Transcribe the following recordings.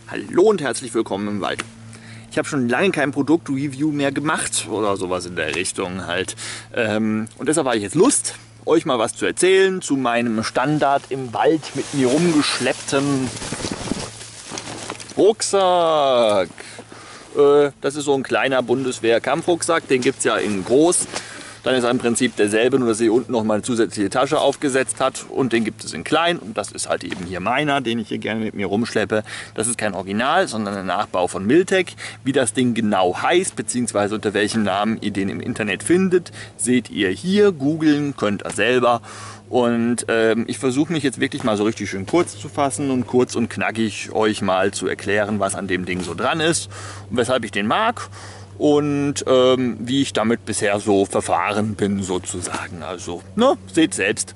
Hallo und herzlich willkommen im Wald. Ich habe schon lange kein Produktreview mehr gemacht oder sowas in der Richtung halt. Und deshalb habe ich jetzt Lust, euch mal was zu erzählen zu meinem Standard im Wald mit mir rumgeschleppten Rucksack. Das ist so ein kleiner Bundeswehr-Kampfrucksack, den gibt es ja in groß. Dann ist er im Prinzip derselbe, nur dass er hier unten noch mal eine zusätzliche Tasche aufgesetzt hat. Und den gibt es in klein. Und das ist halt eben hier meiner, den ich hier gerne mit mir rumschleppe. Das ist kein Original, sondern ein Nachbau von Miltec. Wie das Ding genau heißt, beziehungsweise unter welchem Namen ihr den im Internet findet, seht ihr hier. Googeln könnt ihr selber. Und ich versuche mich jetzt wirklich mal so richtig schön kurz zu fassen und kurz und knackig euch mal zu erklären, was an dem Ding so dran ist und weshalb ich den mag. Und wie ich damit bisher so verfahren bin sozusagen. Also, ne, seht selbst.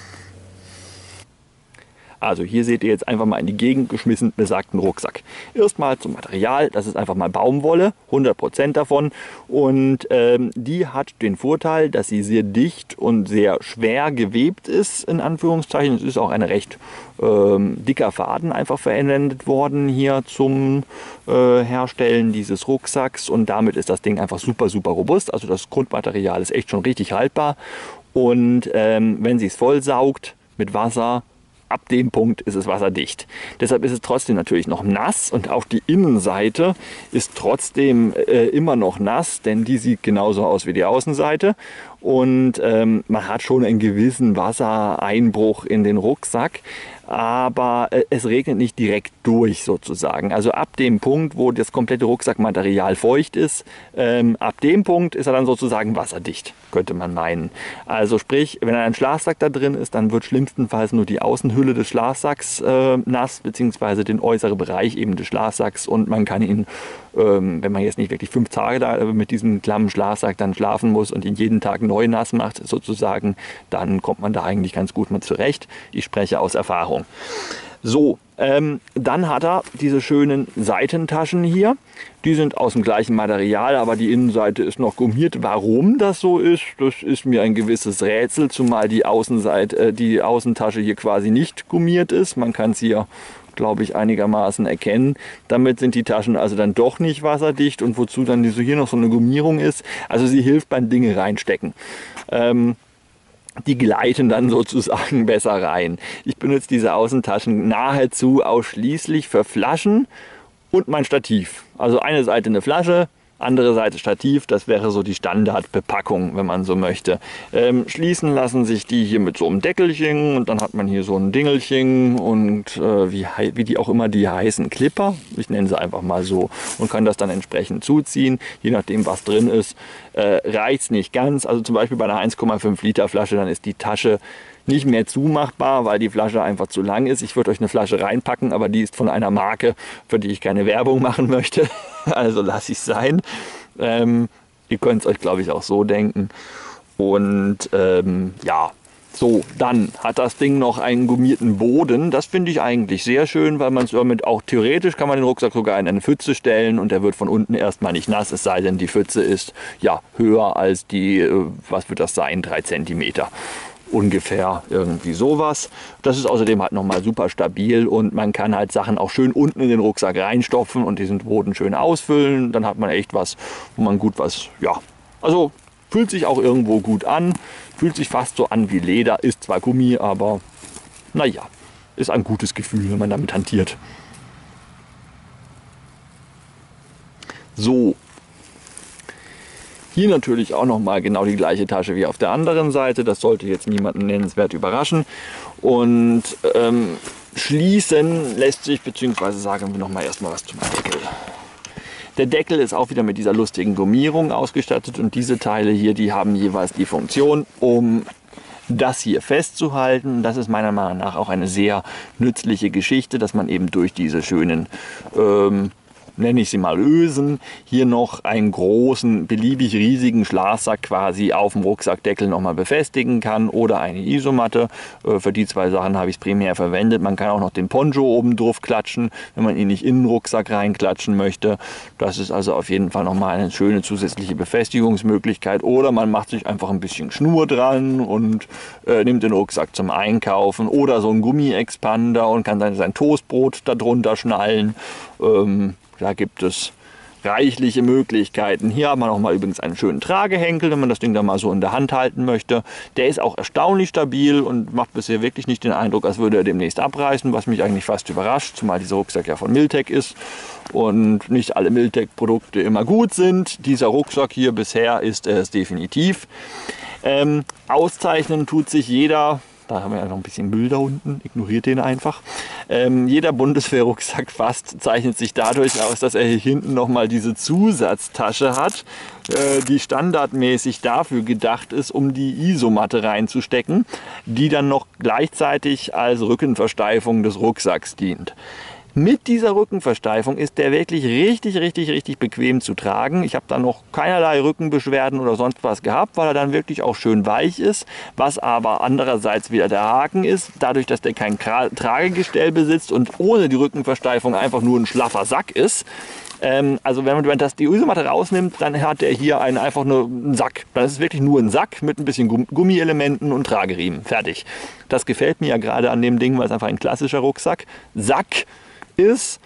Also hier seht ihr jetzt einfach mal in die Gegend geschmissen besagten Rucksack. Erstmal zum Material, das ist einfach mal Baumwolle, 100% davon. Und die hat den Vorteil, dass sie sehr dicht und sehr schwer gewebt ist, in Anführungszeichen. Es ist auch ein recht dicker Faden einfach verwendet worden hier zum Herstellen dieses Rucksacks. Und damit ist das Ding einfach super, super robust. Also das Grundmaterial ist echt schon richtig haltbar. Und wenn sie es voll saugt mit Wasser, ab dem Punkt ist es wasserdicht. Deshalb ist es trotzdem natürlich noch nass und auch die Innenseite ist trotzdem immer noch nass, denn die sieht genauso aus wie die Außenseite. Und man hat schon einen gewissen Wassereinbruch in den Rucksack, aber es regnet nicht direkt durch sozusagen. Also ab dem Punkt, wo das komplette Rucksackmaterial feucht ist, ab dem Punkt ist er dann sozusagen wasserdicht, könnte man meinen. Also sprich, wenn ein Schlafsack da drin ist, dann wird schlimmstenfalls nur die Außenhülle des Schlafsacks nass, beziehungsweise den äußeren Bereich eben des Schlafsacks, und man kann ihn, wenn man jetzt nicht wirklich 5 Tage da mit diesem klammen Schlafsack dann schlafen muss und ihn jeden Tag neu nass macht sozusagen, dann kommt man da eigentlich ganz gut mit zurecht. Ich spreche aus Erfahrung. So, dann hat er diese schönen Seitentaschen hier. Die sind aus dem gleichen Material, aber die Innenseite ist noch gummiert. Warum das so ist, das ist mir ein gewisses Rätsel, zumal die Außentasche hier quasi nicht gummiert ist. Man kann es hier, glaube ich, einigermaßen erkennen. Damit sind die Taschen also dann doch nicht wasserdicht, und wozu dann hier noch so eine Gummierung ist. Also sie hilft beim Dinge reinstecken. Die gleiten dann sozusagen besser rein. Ich benutze diese Außentaschen nahezu ausschließlich für Flaschen und mein Stativ. Also eine Seite eine Flasche, andere Seite Stativ, das wäre so die Standardbepackung, wenn man so möchte. Schließen lassen sich die hier mit so einem Deckelchen, und dann hat man hier so ein Dingelchen und wie die auch immer die heißen, Clipper, ich nenne sie einfach mal so, und kann das dann entsprechend zuziehen, je nachdem was drin ist. Reicht es nicht ganz, also zum Beispiel bei einer 1,5 Liter Flasche, dann ist die Tasche nicht mehr zumachbar, weil die Flasche einfach zu lang ist. Ich würde euch eine Flasche reinpacken, aber die ist von einer Marke, für die ich keine Werbung machen möchte. Also lasse ich es sein. Ihr könnt es euch, glaube ich, auch so denken. Und ja, so, dann hat das Ding noch einen gummierten Boden. Das finde ich eigentlich sehr schön, weil man es damit auch theoretisch, kann man den Rucksack sogar in eine Pfütze stellen und der wird von unten erstmal nicht nass, es sei denn, die Pfütze ist ja höher als die, was wird das sein, 3 cm. Ungefähr irgendwie sowas. Das ist außerdem halt nochmal super stabil, und man kann halt Sachen auch schön unten in den Rucksack reinstopfen und diesen Boden schön ausfüllen. Dann hat man echt was, wo man gut was, ja, also fühlt sich auch irgendwo gut an, fühlt sich fast so an wie Leder, ist zwar Gummi, aber naja, ist ein gutes Gefühl, wenn man damit hantiert. So. Hier natürlich auch nochmal genau die gleiche Tasche wie auf der anderen Seite. Das sollte jetzt niemanden nennenswert überraschen. Und schließen lässt sich, beziehungsweise sagen wir nochmal erstmal was zum Deckel. Der Deckel ist auch wieder mit dieser lustigen Gummierung ausgestattet, und diese Teile hier, die haben jeweils die Funktion, um das hier festzuhalten. Das ist meiner Meinung nach auch eine sehr nützliche Geschichte, dass man eben durch diese schönen nenne ich sie mal Ösen, hier noch einen großen, beliebig riesigen Schlafsack quasi auf dem Rucksackdeckel nochmal befestigen kann oder eine Isomatte. Für die zwei Sachen habe ich es primär verwendet. Man kann auch noch den Poncho oben drauf klatschen, wenn man ihn nicht in den Rucksack reinklatschen möchte. Das ist also auf jeden Fall nochmal eine schöne zusätzliche Befestigungsmöglichkeit. Oder man macht sich einfach ein bisschen Schnur dran und nimmt den Rucksack zum Einkaufen oder so einen Gummi-Expander und kann dann sein Toastbrot darunter schnallen. Da gibt es reichliche Möglichkeiten. Hier haben wir noch mal übrigens einen schönen Tragehenkel, wenn man das Ding da mal so in der Hand halten möchte. Der ist auch erstaunlich stabil und macht bisher wirklich nicht den Eindruck, als würde er demnächst abreißen, was mich eigentlich fast überrascht, zumal dieser Rucksack ja von Miltec ist und nicht alle Miltec-Produkte immer gut sind. Dieser Rucksack hier bisher ist es definitiv. Auszeichnen tut sich jeder. Da haben wir ja noch ein bisschen Müll da unten, ignoriert den einfach. Jeder Bundeswehrrucksack fast zeichnet sich dadurch aus, dass er hier hinten nochmal diese Zusatztasche hat, die standardmäßig dafür gedacht ist, um die Isomatte reinzustecken, die dann noch gleichzeitig als Rückenversteifung des Rucksacks dient. Mit dieser Rückenversteifung ist der wirklich richtig bequem zu tragen. Ich habe da noch keinerlei Rückenbeschwerden oder sonst was gehabt, weil er dann wirklich auch schön weich ist. Was aber andererseits wieder der Haken ist, dadurch, dass der kein Tragegestell besitzt und ohne die Rückenversteifung einfach nur ein schlaffer Sack ist. Also wenn man die Isomatte rausnimmt, dann hat der hier einfach nur einen Sack. Dann ist es wirklich nur ein Sack mit ein bisschen Gummielementen und Trageriemen. Fertig. Das gefällt mir ja gerade an dem Ding, weil es einfach ein klassischer Rucksack-Sack ist.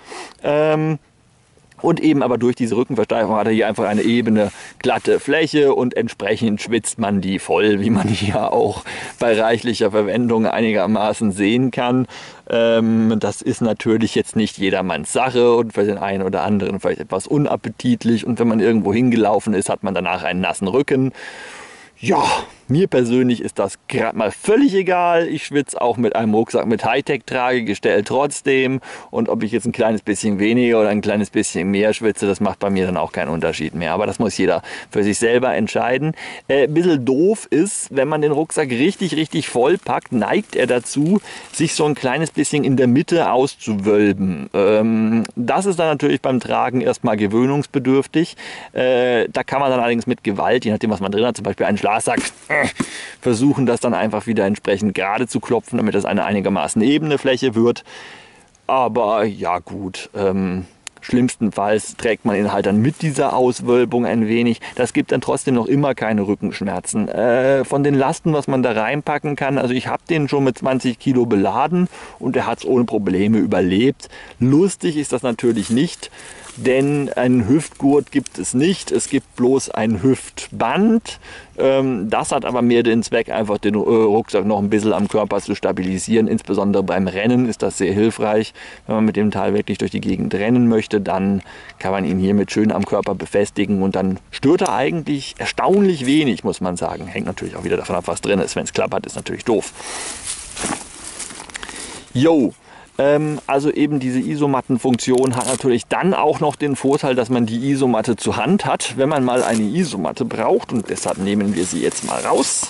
Und eben aber durch diese Rückenversteifung hat er hier einfach eine ebene, glatte Fläche und entsprechend schwitzt man die voll, wie man hier auch bei reichlicher Verwendung einigermaßen sehen kann. Das ist natürlich jetzt nicht jedermanns Sache und für den einen oder anderen vielleicht etwas unappetitlich und wenn man irgendwo hingelaufen ist, hat man danach einen nassen Rücken. Ja, mir persönlich ist das gerade mal völlig egal. Ich schwitze auch mit einem Rucksack mit Hightech-Tragegestell trotzdem. Und ob ich jetzt ein kleines bisschen weniger oder ein kleines bisschen mehr schwitze, das macht bei mir dann auch keinen Unterschied mehr. Aber das muss jeder für sich selber entscheiden. Ein bisschen doof ist, wenn man den Rucksack richtig voll packt, neigt er dazu, sich so ein kleines bisschen in der Mitte auszuwölben. Das ist dann natürlich beim Tragen erstmal gewöhnungsbedürftig. Da kann man dann allerdings mit Gewalt, je nachdem was man drin hat, zum Beispiel einen Schlafsack, versuchen das dann einfach wieder entsprechend gerade zu klopfen, damit das eine einigermaßen ebene Fläche wird. Aber ja gut, schlimmstenfalls trägt man ihn halt dann mit dieser Auswölbung ein wenig. Das gibt dann trotzdem noch immer keine Rückenschmerzen. Von den Lasten, was man da reinpacken kann, also ich habe den schon mit 20 Kilo beladen und er hat es ohne Probleme überlebt. Lustig ist das natürlich nicht. Denn einen Hüftgurt gibt es nicht, es gibt bloß ein Hüftband. Das hat aber mehr den Zweck, einfach den Rucksack noch ein bisschen am Körper zu stabilisieren. Insbesondere beim Rennen ist das sehr hilfreich. Wenn man mit dem Teil wirklich durch die Gegend rennen möchte, dann kann man ihn hiermit schön am Körper befestigen und dann stört er eigentlich erstaunlich wenig, muss man sagen. Hängt natürlich auch wieder davon ab, was drin ist. Wenn es klappert, ist natürlich doof. Jo. Also eben diese Isomattenfunktion hat natürlich dann auch noch den Vorteil, dass man die Isomatte zur Hand hat, wenn man mal eine Isomatte braucht. Und deshalb nehmen wir sie jetzt mal raus.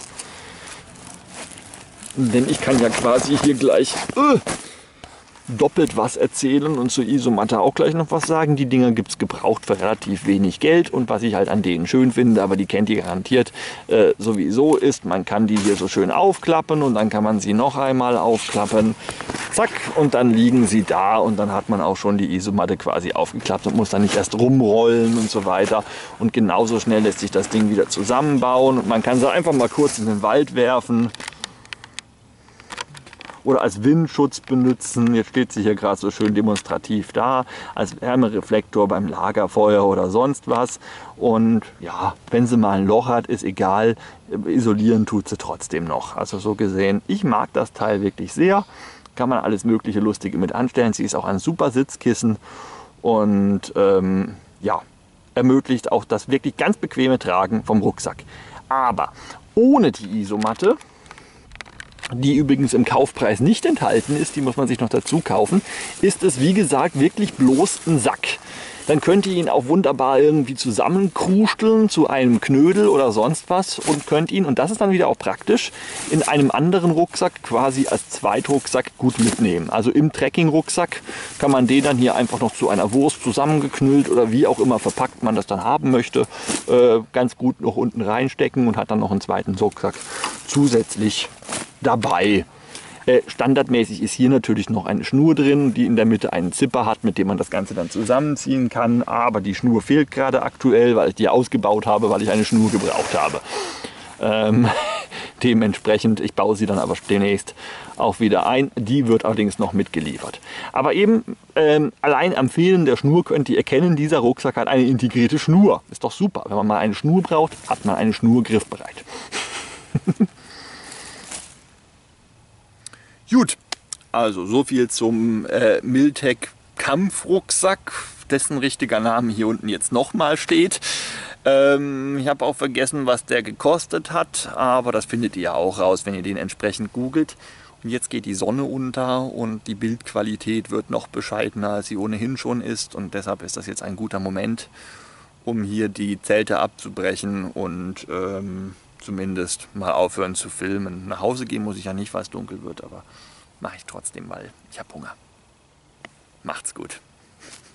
Denn ich kann ja quasi hier gleich doppelt was erzählen und zur Isomatte auch gleich noch was sagen. Die Dinger gibt es gebraucht für relativ wenig Geld und was ich halt an denen schön finde, aber die kennt ihr garantiert sowieso, ist, man kann die hier so schön aufklappen und dann kann man sie noch einmal aufklappen. Zack, und dann liegen sie da und dann hat man auch schon die Isomatte quasi aufgeklappt und muss dann nicht erst rumrollen und so weiter. Und genauso schnell lässt sich das Ding wieder zusammenbauen und man kann sie einfach mal kurz in den Wald werfen. Oder als Windschutz benutzen. Jetzt steht sie hier gerade so schön demonstrativ da, als Wärmereflektor beim Lagerfeuer oder sonst was. Und ja, wenn sie mal ein Loch hat, ist egal, isolieren tut sie trotzdem noch. Also so gesehen, ich mag das Teil wirklich sehr. Kann man alles mögliche Lustige mit anstellen. Sie ist auch ein super Sitzkissen und ja, ermöglicht auch das wirklich ganz bequeme Tragen vom Rucksack. Aber ohne die Isomatte, die übrigens im Kaufpreis nicht enthalten ist, die muss man sich noch dazu kaufen, ist es wie gesagt wirklich bloß ein Sack. Dann könnt ihr ihn auch wunderbar irgendwie zusammenkrusteln zu einem Knödel oder sonst was und könnt ihn, und das ist dann wieder auch praktisch, in einem anderen Rucksack quasi als Zweitrucksack gut mitnehmen. Also im Trekking-Rucksack kann man den dann hier einfach noch zu einer Wurst zusammengeknüllt oder wie auch immer verpackt man das dann haben möchte, ganz gut noch unten reinstecken und hat dann noch einen zweiten Rucksack zusätzlich dabei. Standardmäßig ist hier natürlich noch eine Schnur drin, die in der Mitte einen Zipper hat, mit dem man das Ganze dann zusammenziehen kann. Aber die Schnur fehlt gerade aktuell, weil ich die ausgebaut habe, weil ich eine Schnur gebraucht habe. Dementsprechend, ich baue sie dann aber demnächst auch wieder ein. Die wird allerdings noch mitgeliefert. Aber eben allein am Fehlen der Schnur könnt ihr erkennen, dieser Rucksack hat eine integrierte Schnur. Ist doch super. Wenn man mal eine Schnur braucht, hat man eine Schnur griffbereit. Gut, also so viel zum Miltec Kampfrucksack, dessen richtiger Name hier unten jetzt nochmal steht. Ich habe auch vergessen, was der gekostet hat, aber das findet ihr auch raus, wenn ihr den entsprechend googelt. Und jetzt geht die Sonne unter und die Bildqualität wird noch bescheidener, als sie ohnehin schon ist. Und deshalb ist das jetzt ein guter Moment, um hier die Zelte abzubrechen und zumindest mal aufhören zu filmen. Nach Hause gehen muss ich ja nicht, weil es dunkel wird, aber mache ich trotzdem, weil ich habe Hunger. Macht's gut.